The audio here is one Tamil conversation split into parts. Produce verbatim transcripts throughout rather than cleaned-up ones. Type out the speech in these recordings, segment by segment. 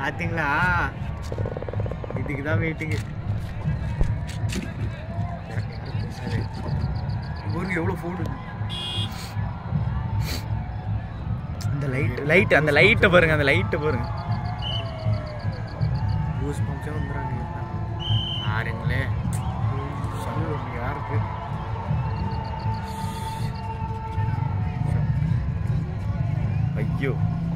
பாத்தீங்களா? இதுக்கு தான் வெயிட்டிங்கு. ஊருக்கு எவ்வளோ ஃபோன் அந்த லைட் லைட் அந்த லைட்டை பாருங்க, அந்த லைட்டை பாருங்க. யூஸ் பம்ப்ஸே வந்துடுறாங்க யாருங்களே. யாருக்கு ஐயோ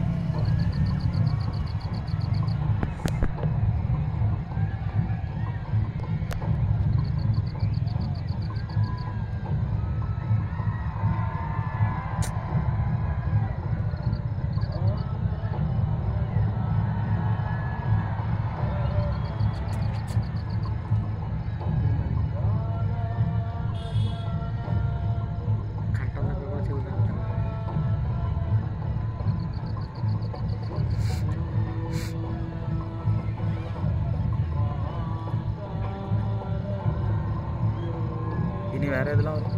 இனி வேற எதெல்லாம் வரும்.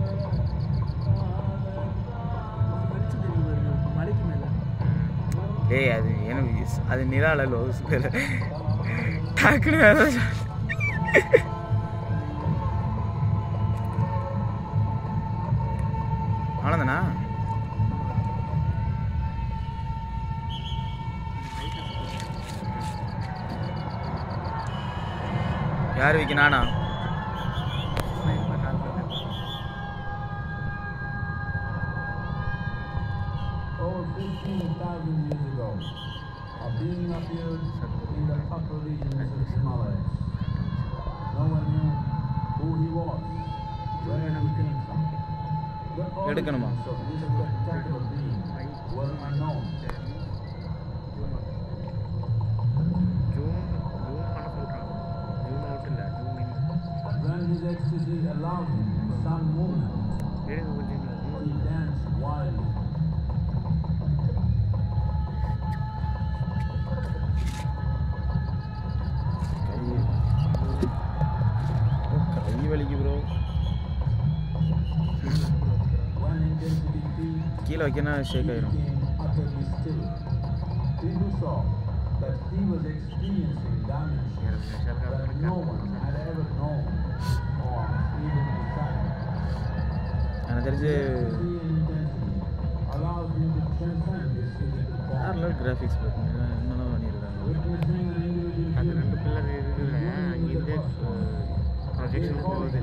டேய் அது எனக்கு அது நிலால லோஸ் டக்குனு வேற ஆனந்தனா யார் விக்கி? நானா? fifteen thousand years ago, a being appeared in the upper regions of the Himalayas. No one knew who he was, where he came from. The origins of this spectacular being were unknown. When his ecstasy allowed him some movement, he danced wildly. கீழே வைக்கனா ஷேக் ஆயிரும். எனக்கு தெரிஞ்சு யாரெல்லாம் கிராஃபிக்ஸ் பார்த்தீங்கன்னா என்னெல்லாம் பண்ணியிருக்காங்க. அது ரெண்டு பில்லர் இருக்குதுல அங்கேருந்தே ப்ரொஜெக்ஷன் போகுது.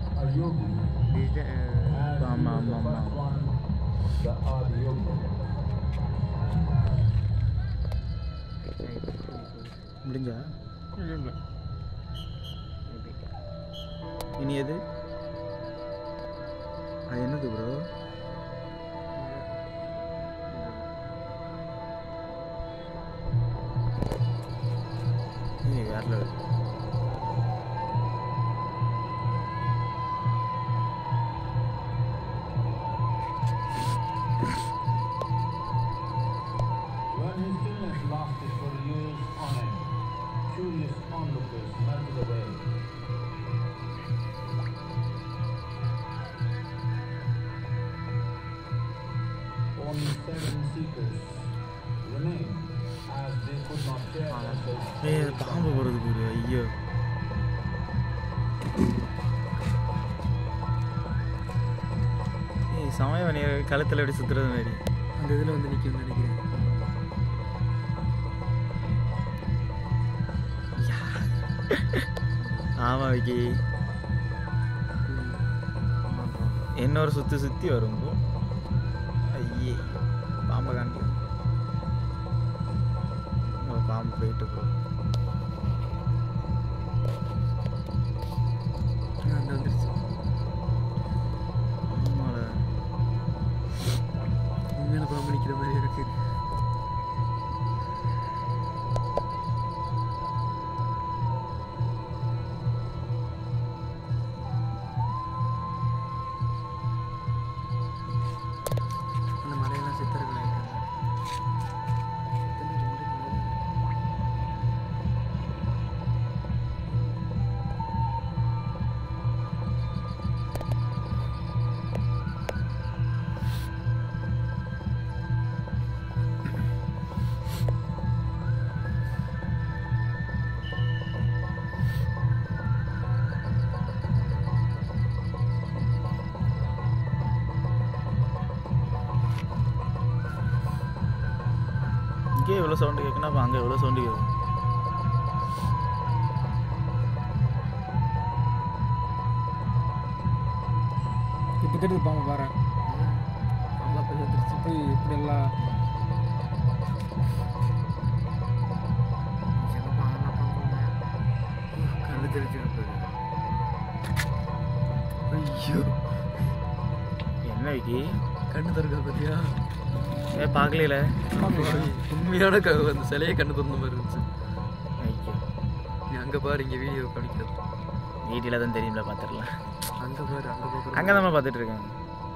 ஆமாம் ஆமாம் ஆமாம். முடிஞ்சா இனி எது? அது என்னது ப்ரோ? ஏய் வேற level. Curious onlookers melted away. Only seven seekers remained as they could not share themselves. ஏய் பாம்பு வருது குரு. ஐயோ ஏய் சமயம் நீ கழுத்தில் எப்படி சுற்றுறது மாதிரி அந்த இதில் வந்து நிற்கும்னு நினைக்கிறேன். ஆமாம் விக்கி இன்னொரு சுற்றி சுற்றி வரும். ஐயே பாம்பை காண்டி பாம்பு போயிட்டு போ. அந்த வந்துருச்சு. ஆமால உண்மையான பாம்பு நிற்கிற மாதிரி இருக்கு. இவ்வளோ சவுண்டு கேட்குன்னா அப்போ அங்கே எவ்வளோ சவுண்டு கேட்கும். இப்போ கேட்டு பாம்பு பாரு அவ்வளோ பெரிய திருச்சி போய் இப்படி எல்லாம் கண்ணு தெரிஞ்சு ஐயோ என்ன விக்கி கண்ணு திறக்க பார்த்தியா? ஏ பார்க்கல உண்மையான க அந்த சிலையே கண்ணு திறந்த மாதிரி இருந்துச்சு. ஐயோ நீ அங்கே பாரு, இங்கே வீடியோ காமிக்காது. வீட்டில் தான் தெரியும்ல பார்த்துடலாம். அங்கே பாரு, அங்கே பார்க்குறோம். அங்கே தான் பார்த்துட்டு இருக்காங்க.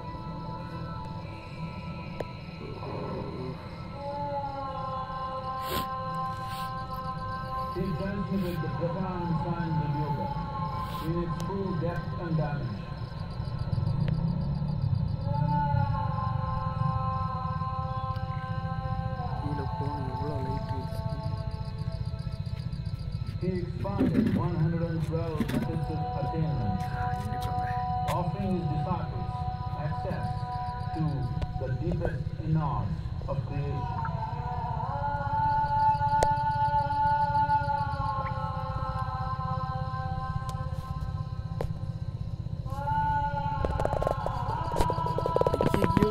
He transmitted the profound science of yoga in its full depth and dimension. கீழே போகணும், எவ்வளோ லைட் இருக்கு. He expanded one hundred twelve senses attainments, offering his disciples access to the deepest innards of creation. ஐயோ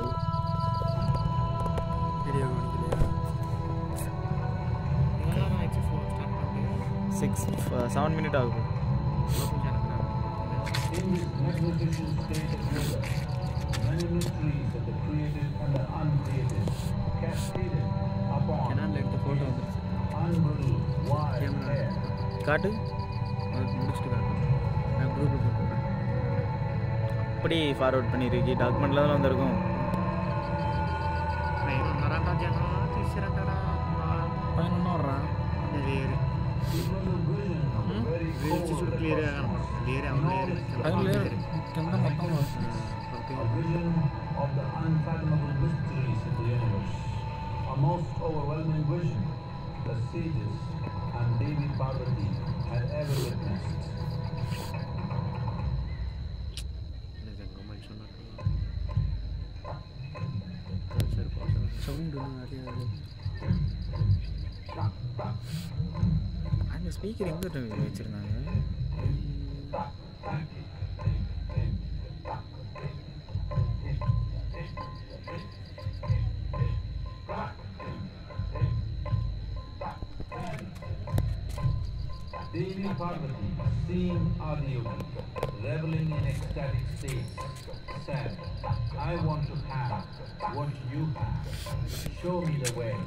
வீடியோ காமிக்கலையா? சிக்ஸ் செவன் மினிட் ஆகுது. In this magnificent state of yoga, many mysteries of the created and the uncreated cascaded upon கெனானில் எடுத்த ஃபோட்டோ வந்துருச்சு. unbridled wide Camera. air. காட்டு அதுக்கு முடிச்சுட்டு காட்டுறேன். நான் குரூப்பில் போட்டுருக்கேன். அப்படி ஃபார்வர்ட் பண்ணியிருக்கு. டாக்குமெண்ட்டில் தான் வந்திருக்கும். பதினொன்று வர்றான். It was a vision of a very cold அதில் கிந்த மொத்தம் a vision of the unfathomable mysteries of the universe. A most overwhelming vision the sages and Devi Parvati had ever witnessed. Sound நிறையா அந்த ஸ்பீக்கர் எங்கே வச்சுருந்தாங்க? Devi Parvati, seeing Adiyogi, reveling in ecstatic states, said, I want to have what you have. Show me the way.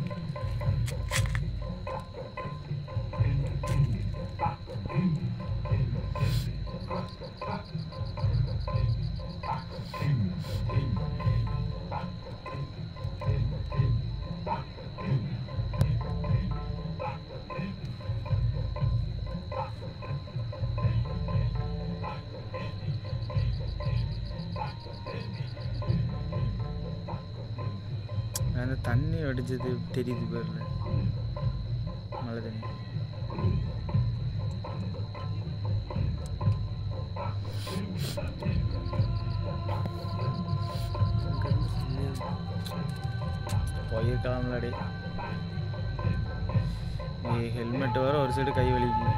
அந்த தண்ணி அடிச்சது தெரியுது பேரில் மழை தண்ணி. போயிருக்கலாம்லடி. ஹெல்மெட் வர ஒரு சைடு கை வலிக்கு.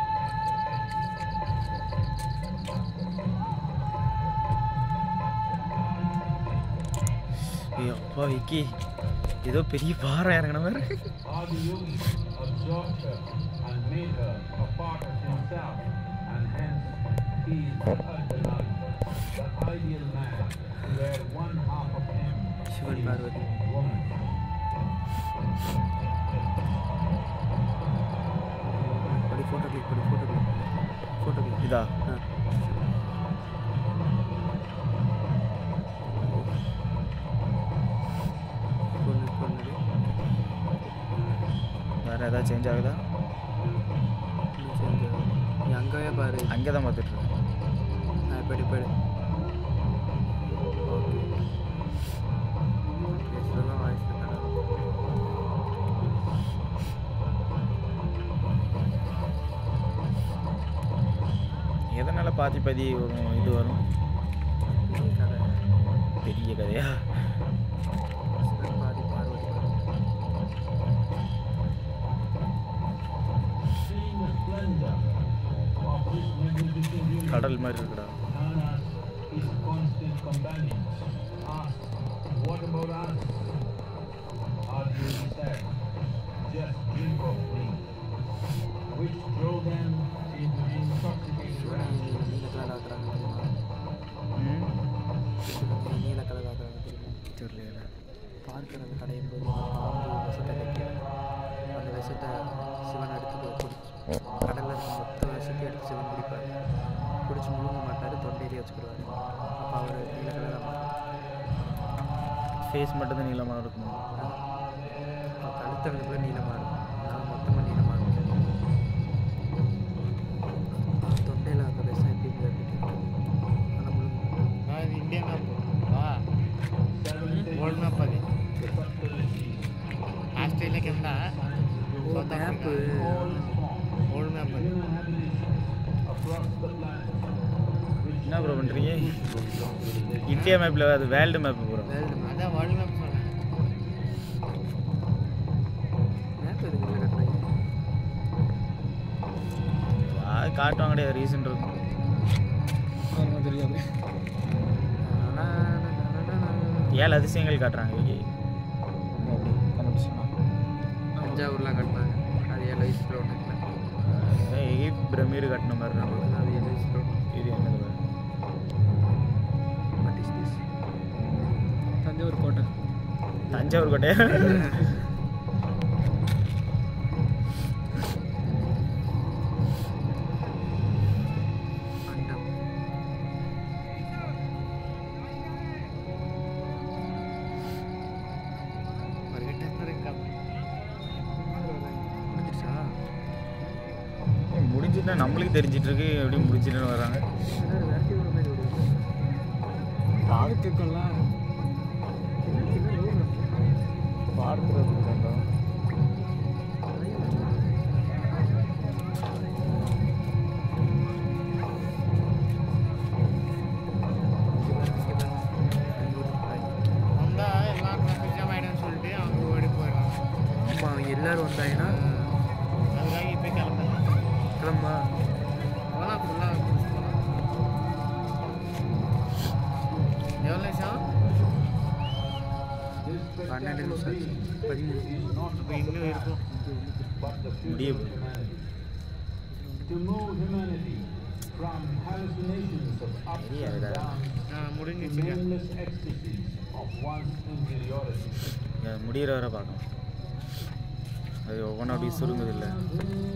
அப்பா விக்கி ஏதோ பெரிய பாறை இறங்கின மாதிரி. Adiyogi absorbed her and made her a part of himself, and hence he is the Ardhanari, the ideal man, where one half of him Shivan is Parvati. woman. படி ஃபோட்டோ கிளிக் பண்ணி ஃபோட்டோ கிளிக் ஃபோட்டோ கிளிக் இதா ஆ பொண்ணு பொண்ணு வேறு ஏதாவது சேஞ்ச் ஆகுதா? சேஞ்ச் ஆகும். நீ அங்கேயே பாரு. அங்கே தான் பார்த்துட்டு இருக்கேன். ஆ படி படி. ஓகே பேசுகிறதான் வாய்ஸ் எதனால் பாதி பாதி வரும் இது வரும்? கதை பெரிய கதையா? பாதி பார்வதி கடல் மாதிரி இருக்குடா. Hannah's his constant companion asked, "What about us?" Arjun said, "Just drink of me," which drove them into intoxicating rapture. நீல கலர் ஆக்குறாங்க தெரியுமா? ம் நீல கலர் ஆக்குறாங்க தெரியுமா? தெரியல. பார்க்கறது கடையும் போது பாம்பு விஷத்தை வைக்க அந்த விஷத்தை சிவன் எடுத்து குடி கடலில் இருக்க மொத்த விஷத்தை எடுத்து சிவன் குடிப்பார். குடிச்சு முழுங்க மாட்டார், தொண்டையிலே வச்சுக்கிடுவார். அப்போ அவர் நீல கலராக மாட்டார். ஃபேஸ் மட்டும் தான் நீளமாக இருக்கும். கழுத்தளவுக்குள்ள நீளமாக இருக்கும், அது மொத்தமாக நீளமாக இருக்கும். தொண்டையில் அந்த விஷம் எப்படி ஆனால் முழுங்க அது இந்தியா மேப் வா ఓల్డ్ మ్యాప్ అది ఆస్ట్రేలియా కింద மேப்பு ఓల్డ్ మ్యాప్ అది Across the planet, என்ன ப்ரோ பண்ணுறீங்க? இந்தியா மேப்பில் அது world map bro. World map. அதான் வேர்ல்டு மேப் சொன்னேன். மேப் எதுக்கு இல்லை கட்டுறீங்க? அது காட்டுவாங்க கிடையாது, ரீசன் இருக்கும். தெரியாது. ஏழு அதிசயங்கள் காட்டுறாங்க. தஞ்சாவூர்லாம் கட்டினாங்க, அது ஏழு வயசுல ஒன்று. எகிப்து பிரமிடு கட்டின மாதிரி இருக்கும். அது ஏழு வயசுல ஒன்று. இது என்னது? What is this? தஞ்சாவூர் கோட்டை. தஞ்சாவூர் கோட்டை. அண்டம். முடிஞ்சிருச்சா? முடிஞ்சுட்டா நம்மளுக்கு தெரிஞ்சிட்டு இருக்கு, எப்படி முடிஞ்சிட்டுன்னு வராங்க. விரட்டி விடுற மாதிரி ஒரு காது கேட்கலாம். பார்க்குறது சொல்லிட்டு அவங்க ஓடி போயிடலாம். ஆமாம், அவங்க எல்லோரும் வந்தாங்கன்னா அதுக்காக இப்போ கிளம்புறேன். கிளம்பா போகலாம் ஃபுல்லாக போகலாம். எவ்வளோ நிமிஷம்? பன்னெண்டு நிமிஷம் ஆச்சு. பதிமூணு. இப்போ இன்னும் இருக்கும். முடியும். to move humanity from hallucinations of ups Yeah, and that- downs ah to முடிஞ்சிச்சு. nameless ecstasies of one's inferiority. முடிகிற வரை பார்க்கணும். அது ஒவ்வொன்றும் அப்படி சுருங்குது இல்லை.